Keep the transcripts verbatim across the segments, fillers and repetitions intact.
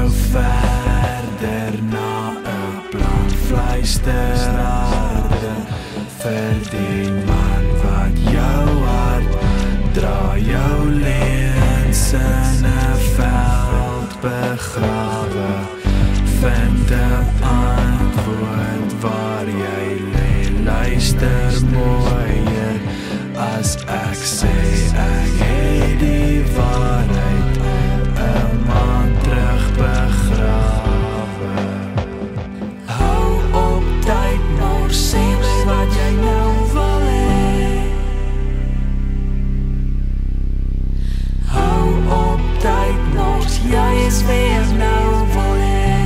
verder na 'n plan fluisterharde vir die man wat jou hart dra, jou lens in 'n veld begrawe. Vind 'n antwoord waar jy lê, luister mooier as ek sê ek het die waarheid 'n maand terug begrawe. Hou op tyd, maar sê my wat jy nou wil hê. Hou op tyd, maar jy is weer nou wil hê.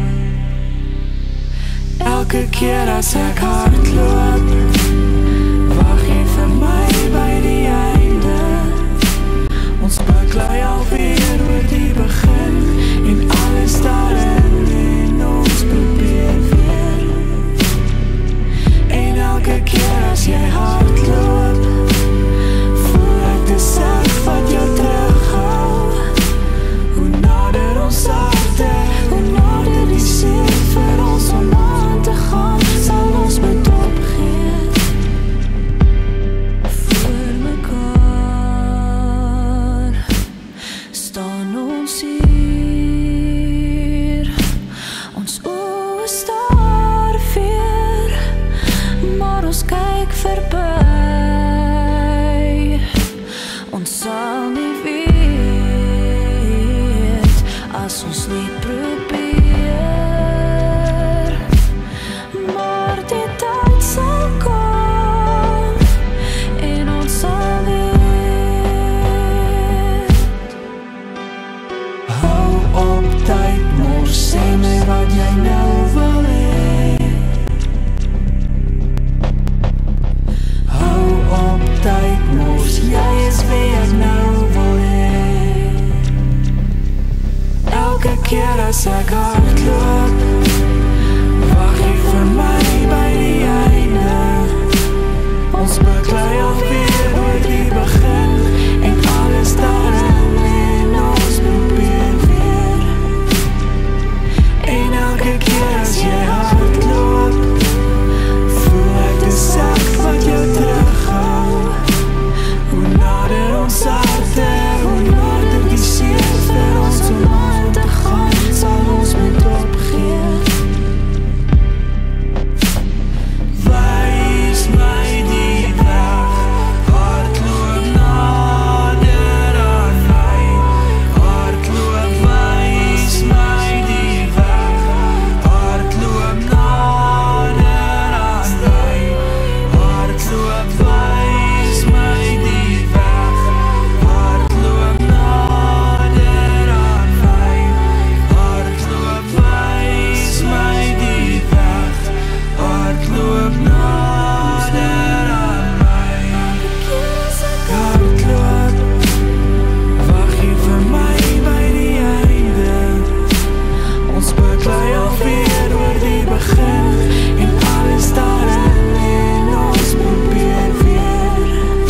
Elke keer as ek hardloop, wag jy vir my by die einde. Ons beklei alweer oor die begin en alles daarin en ons probeer weer. En elke keer as jy hardloop, voel ek dis ek wat jou terughou. Hoe nader ons harte, hoe nader die seer vir ons om aan te gaan, sal ons moet opgee. Voor mekaar staan ons hier, ons oë staar weer, maar ons kyk verby. Ons sal nie weet as ons nie probeer, maar die tyd sal kom en ons sal weet. Hou op tyd, maar sê my wat jy nou wil hê. Hou op tyd, maar jy is weer nou wil hê. Elke keer as ek hardloop, wag jy vir my by die einde. Ons beklei alweer oor die begin en alles daarin en ons probeer weer. En elke keer as jy hardloop, voel ek dis ek wat jou terughou. Hoe nader ons harte, hoe nader die seer vir ons om aan te gaan, sal ons moet opgee. Wys my die weg, hardloop nader aan my. Hardloop, wys my die weg, hardloop nader aan my. Hardloop, wys my die weg, hardloop nader aan my. Hardloop, wys my die weg, hardloop nader aan my. Hardloop, wag jy vir my by die einde. Ons beklei alweer oor die begin en alles daarin en ons probeer weer.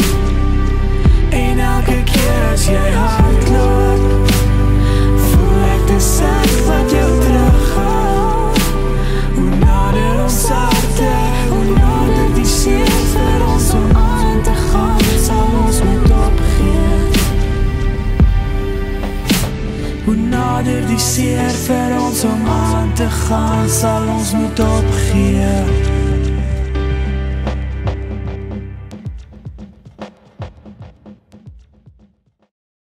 En elke keer as jy hardloop, voel ek dis ek wat jou terughou. Hoe nader ons harte, hoe nader die seer vir ons om aan te gaan, sal ons moet opgee. Hoe nader die seer vir ons om aan te gaan, sal ons moet opgee.